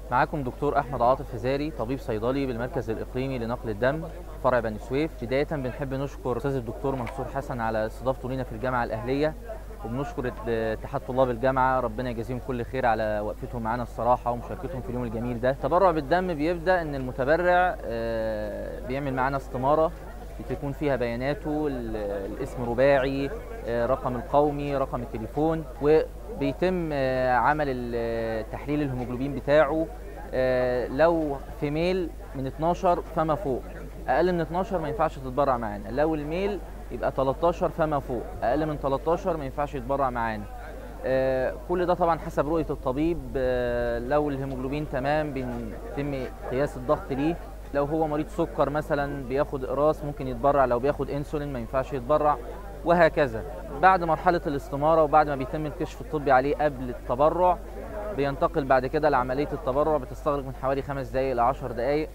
معاكم دكتور أحمد عاطف هزاري، طبيب صيدلي بالمركز الإقليمي لنقل الدم فرع بني سويف. بداية بنحب نشكر أستاذ الدكتور منصور حسن على استضافته لنا في الجامعة الأهلية، وبنشكر اتحاد طلاب الجامعة، ربنا يجازيهم كل خير على وقفتهم معانا الصراحة ومشاركتهم في اليوم الجميل ده. التبرع بالدم بيبدأ إن المتبرع بيعمل معانا استمارة بتكون فيها بياناته، الاسم رباعي، رقم القومي، رقم التليفون، وبيتم عمل تحليل الهيموجلوبين بتاعه. لو في ميل من 12 فما فوق، اقل من 12 ما ينفعش تتبرع معانا. لو الميل يبقى 13 فما فوق، اقل من 13 ما ينفعش يتبرع معانا. كل ده طبعا حسب رؤية الطبيب. لو الهيموجلوبين تمام بيتم قياس الضغط ليه. لو هو مريض سكر مثلا بياخد اقراص ممكن يتبرع، لو بياخد انسولين ما ينفعش يتبرع، وهكذا. بعد مرحلة الاستمارة وبعد ما بيتم الكشف الطبي عليه قبل التبرع، بينتقل بعد كده لعملية التبرع، بتستغرق من حوالي 5 دقايق ل 10 دقايق.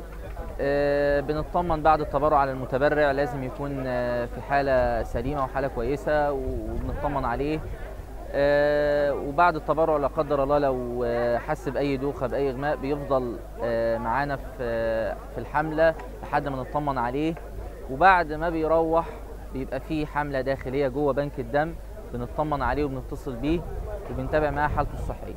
بنطمن بعد التبرع على المتبرع، لازم يكون في حالة سليمة وحالة كويسة، وبنطمن عليه. وبعد التبرع لا قدر الله لو حس بأي دوخة بأي إغماء، بيفضل معانا في الحملة لحد ما نطمن عليه. وبعد ما بيروح بيبقى فيه حملة داخلية جوه بنك الدم، بنطمن عليه وبنتصل بيه وبنتابع معاه حالته الصحية.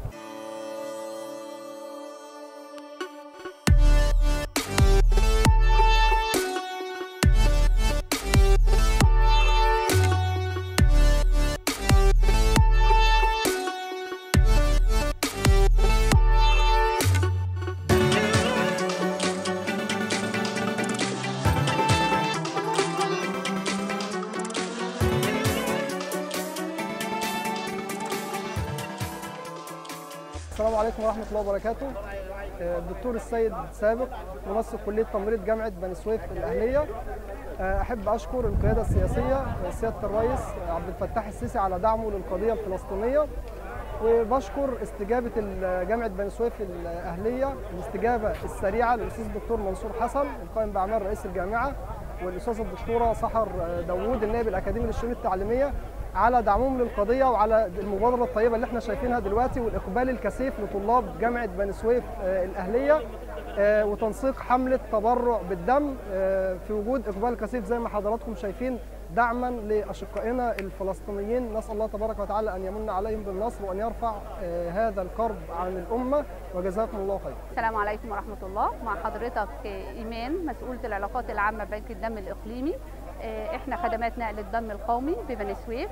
السلام عليكم ورحمة الله وبركاته. الدكتور السيد سابق، منسق كلية تمريض جامعة بني سويف الأهلية. أحب أشكر القيادة السياسية سيادة الرئيس عبد الفتاح السيسي على دعمه للقضية الفلسطينية، وبشكر استجابة جامعة بني سويف الأهلية، الاستجابة السريعة للأستاذ الدكتور منصور حسن القائم بأعمال رئيس الجامعة، والأستاذة الدكتورة سحر داوود النائب الأكاديمي للشؤون التعليمية، على دعمهم للقضية وعلى المبادرة الطيبة اللي احنا شايفينها دلوقتي، والإقبال الكثيف لطلاب جامعة بني سويف الأهلية، وتنسيق حملة تبرع بالدم في وجود إقبال كثيف زي ما حضراتكم شايفين، دعما لأشقائنا الفلسطينيين. نسأل الله تبارك وتعالى أن يمن عليهم بالنصر وأن يرفع هذا الكرب عن الأمة، وجزاكم الله خير. السلام عليكم ورحمة الله. مع حضرتك إيمان، مسؤولة العلاقات العامة ببنك الدم الإقليمي. احنا خدمات نقل الدم القومي ببني سويف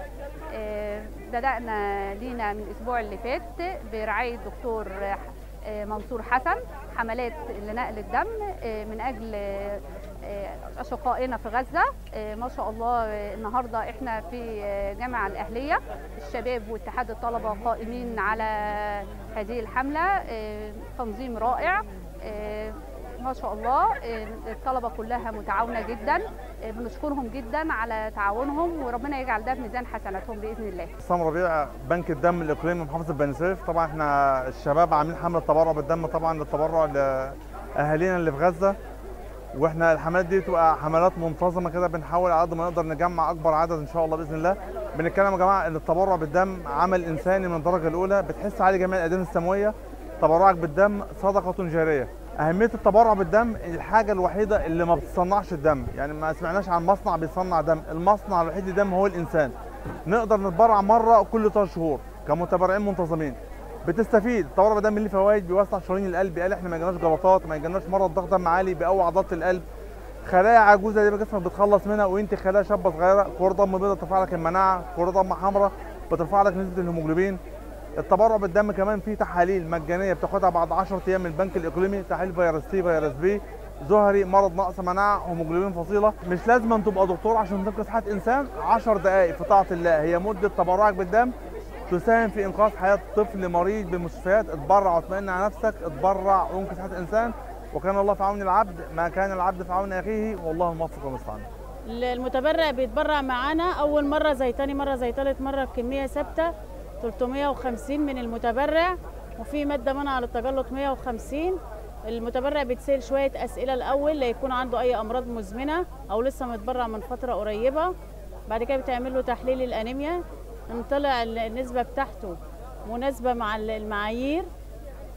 بدأنا لينا من الأسبوع اللي فات برعاية الدكتور منصور حسن حملات لنقل الدم من أجل أشقائنا في غزة. ما شاء الله النهاردة احنا في جامعة الأهلية، الشباب واتحاد الطلبة قائمين على هذه الحملة، تنظيم رائع ما شاء الله. الطلبة كلها متعاونة جدا، بنشكرهم جدا على تعاونهم، وربنا يجعل ده في ميزان حسناتهم بإذن الله. حسام ربيع، بنك الدم الإقليمي محافظة بني سويف. طبعا احنا الشباب عاملين حملة تبرع بالدم، طبعا للتبرع لأهالينا اللي في غزة، واحنا الحملات دي تبقى حملات منتظمة كده، بنحاول على قد ما نقدر نجمع أكبر عدد إن شاء الله بإذن الله. بنتكلم يا جماعة إن التبرع بالدم عمل إنساني من الدرجة الأولى، بتحس عليه جميع الأديان السماوية. تبرعك بالدم صدقة جارية. أهمية التبرع بالدم الحاجة الوحيدة اللي ما بتصنعش الدم، يعني ما سمعناش عن مصنع بيصنع دم، المصنع الوحيد للدم هو الإنسان. نقدر نتبرع مرة كل 3 شهور كمتبرعين منتظمين. بتستفيد التبرع بالدم ليه فوائد، بيوسع شرايين القلب، قال احنا ما يجيناش جلطات، ما يجيناش مرض ضغط دم عالي، بيقوي عضلات القلب. خلايا عجوزة دي جسمك بتخلص منها، وانت خلايا شابة صغيرة، كرة دم بيضاء ترفع لك المناعة، كرة دم حمراء بترفع لك نسبة الهيموجلوبين. التبرع بالدم كمان فيه تحاليل مجانيه بتاخدها بعد 10 ايام من البنك الاقليمي، تحاليل فيروس سي، فيروس بي، زهري، مرض نقص مناعه، هيموجلوبين فصيله. مش لازم أن تبقى دكتور عشان تنقذ حياه انسان. 10 دقائق في طاعه الله هي مده تبرعك بالدم، تساهم في انقاذ حياه طفل مريض بالمستشفيات. اتبرع واطمئن على نفسك، اتبرع وانقذ حياه انسان، وكان الله في عون العبد ما كان العبد في عون اخيه، والله الموفق والمستعان. المتبرع بيتبرع معانا اول مره زي تاني مره زي تالت مره بكميه ثابته 350 من المتبرع، وفي ماده منع على التجلط 150. المتبرع بيتسال شويه اسئله الاول ليكون عنده اي امراض مزمنه او لسه متبرع من فتره قريبه. بعد كده بتعمل له تحليل الانيميا، ان طلع النسبه بتاعته مناسبه مع المعايير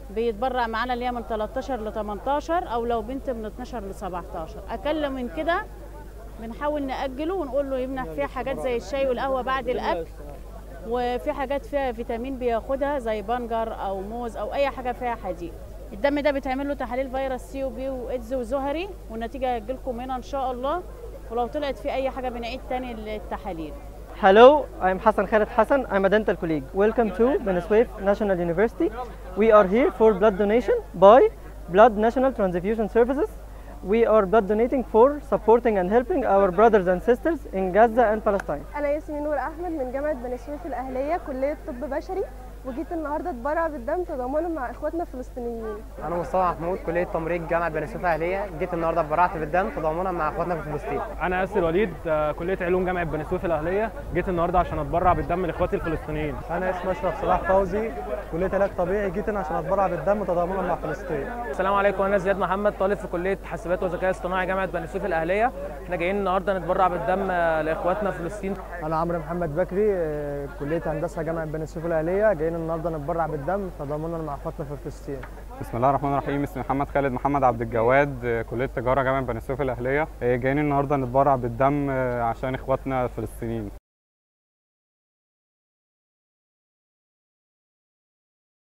بيتبرع معانا اللي هي من 13 ل 18، او لو بنت من 12 ل 17. اقل من كده بنحاول نأجله ونقول له يمنح فيها حاجات زي الشاي والقهوه بعد الاكل، وفي حاجات فيها فيتامين بياخدها زي بنجر او موز او اي حاجه فيها حديد. الدم ده بيتعمل له تحاليل فيروس سي وبي وايدز وزهري، والنتيجه هتجيلكم هنا ان شاء الله، ولو طلعت في اي حاجه بنعيد تاني التحاليل. Hello, I'm Hassan Khaled Hassan. I'm a dental colleague. Welcome to Bani Suef National University. We are here for blood donation by Blood National Transfusion Services. We are blood donating for supporting and helping our brothers and sisters in Gaza and Palestine. أنا اسمي نور أحمد من جامعة بني سويف الأهلية كلية طب بشري، وجيت النهارده اتبرع بالدم تضامنا مع اخواتنا الفلسطينيين. انا مصطفى محمود كليه تمريض جامعه بني سويف الاهليه، جيت النهارده اتبرعت بالدم تضامنا مع اخواتنا في فلسطين. انا ياسر وليد كليه علوم جامعه بني سويف الاهليه، جيت النهارده عشان اتبرع بالدم لاخواتي الفلسطينيين. انا اسمي اشرف صلاح فوزي كليه علاج طبيعي، جيت هنا عشان اتبرع بالدم تضامنا مع فلسطين. السلام عليكم، انا زياد محمد طالب في كليه حاسبات وذكاء اصطناعي جامعه بني سويف الاهليه. احنا جايين النهارده نتبرع بالدم لاخواتنا في فلسطين. انا عمرو محمد بكري كليه هندسه جامعه بني سويف الاهليه، جايين النهارده نتبرع بالدم تضامنا مع اخواتنا في فلسطين. بسم الله الرحمن الرحيم. اسمي محمد خالد محمد عبد الجواد كليه تجاره جامعه بني سويف الاهليه. جايين النهارده نتبرع بالدم عشان اخواتنا الفلسطينيين.